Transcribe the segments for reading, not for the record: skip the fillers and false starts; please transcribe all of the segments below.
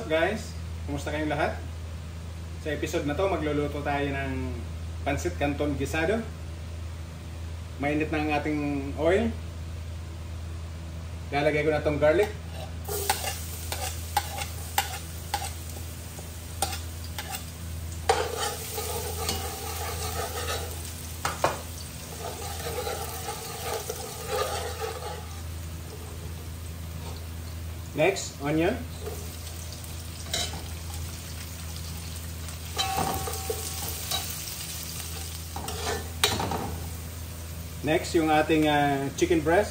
up guys? Kumusta kayong lahat? Sa episode na to, magluluto tayo ng Pancit Canton Guisado. Mainit na ang ating oil. Lalagay ko na tong garlic. Next, onion. Next, yung ating chicken breast.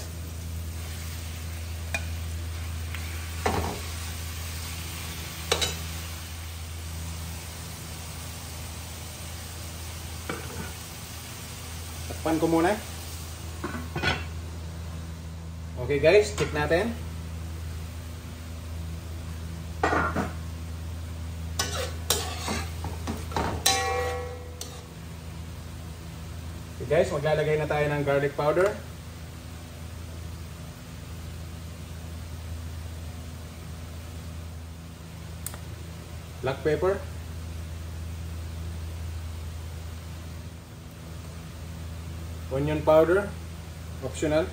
Takpan ko muna. Okay guys, check natin. Guys, maglalagay na tayo ng garlic powder. Black pepper. Onion powder, optional.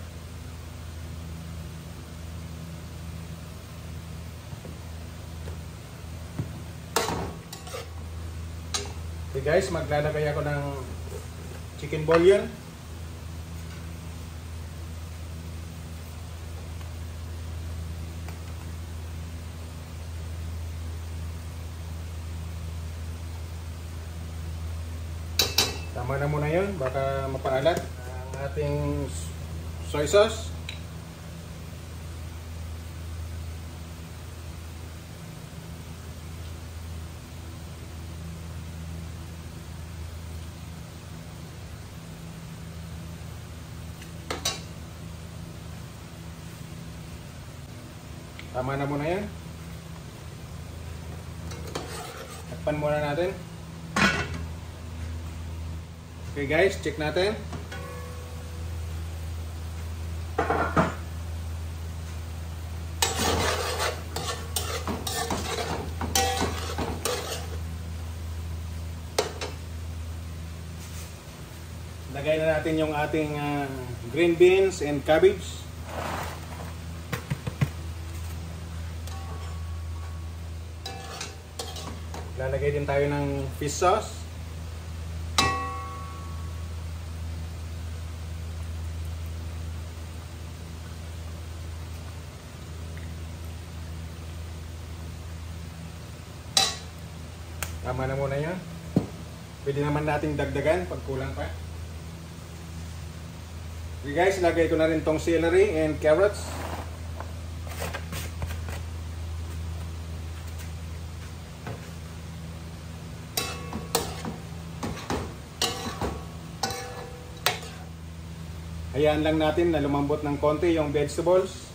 Okay guys, maglalagay ako ng chicken bouillon. Tama na muna yun, baka mapaalat. Ang ating soy sauce. Tama na muna yan. Takpan muna natin. Okay guys, check natin. Lagay na natin yung ating green beans and cabbage. Lalagay din tayo ng fish sauce. Tama na muna yan. Pwede naman natin dagdagan pag kulang pa. Okay guys, lagay ko na rin tong celery and carrots. Hayaan lang natin na lumambot ng konti yung vegetables.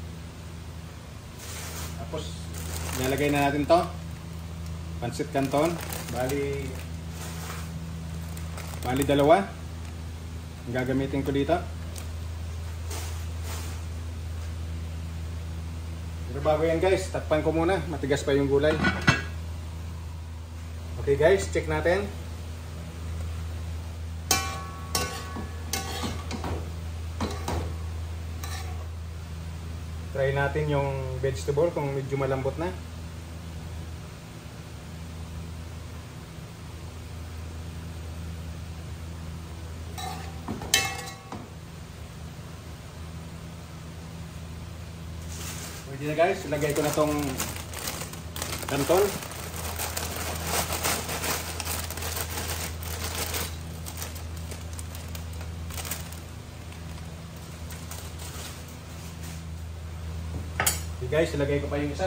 Tapos, nilagay na natin to. Pancit Canton. Bali dalawa. Ang gagamitin ko dito. Pero bago yan guys, takpan ko muna. Matigas pa yung gulay. Okay guys, check natin. Try natin yung vegetable kung medyo malambot na. Pwede na guys, ilagay ko na tong canton. Okay guys, ilagay ko pa yung isa.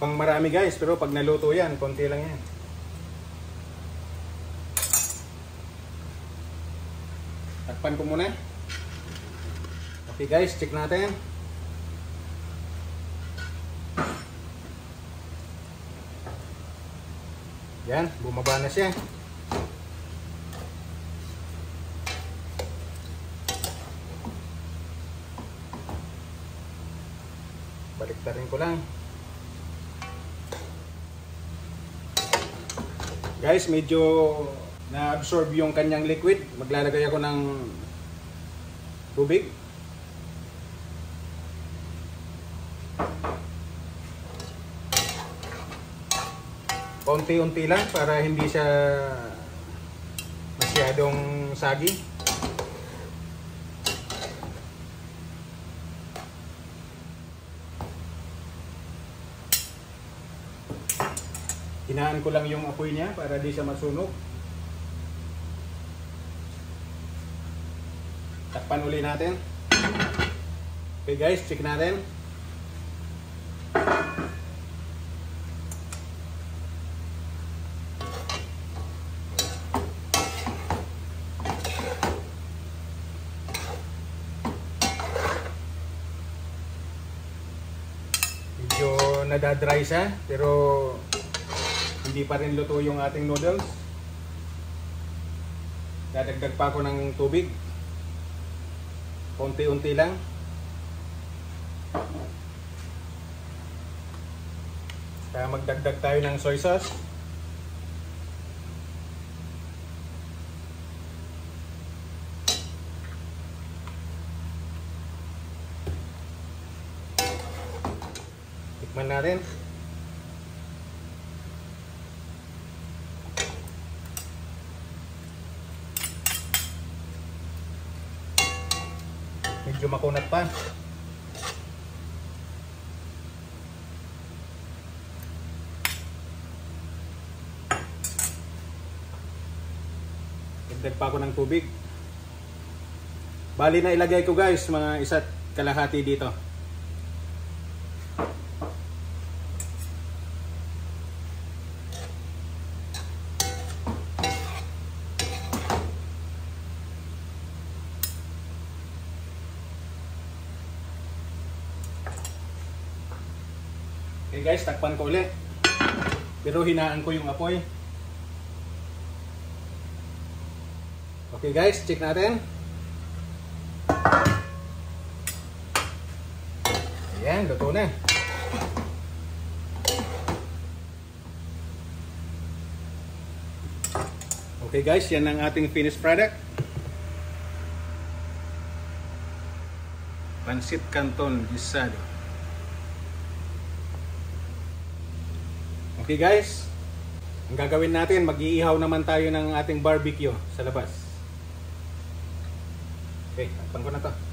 Mukhang marami guys, pero pag naluto yan, konti lang yan. Takpan ko muna. Okay guys, check natin. Yan, bumaba na siya. Baliktarin ko lang. Guys, medyo na-absorb yung kanyang liquid. Maglalagay ako ng tubig. Paunti-unti lang para hindi siya masyadong sagi. Hinaan ko lang yung apoy niya para di siya masunog. Takpan uli natin. Okay guys, check natin. Medyo nadadry siya, pero hindi pa rin luto yung ating noodles. Dadagdag pa ako ng tubig. Unti-unti lang. Kaya magdagdag tayo ng soy sauce. Tikman natin. Medyo makunat pa. Dagdag pa ako ng tubig. Bali na ilagay ko guys mga 1 kalahati dito. Okay guys, takpan ko ulit. Pero hinaan ko yung apoy. Okay guys, check natin. Ayan, luto na. Okay guys, yan ang ating finished product. Pancit Canton Gisado. Okay guys, ang gagawin natin, mag-iihaw naman tayo ng ating barbecue sa labas. Okay, takpan ko na to.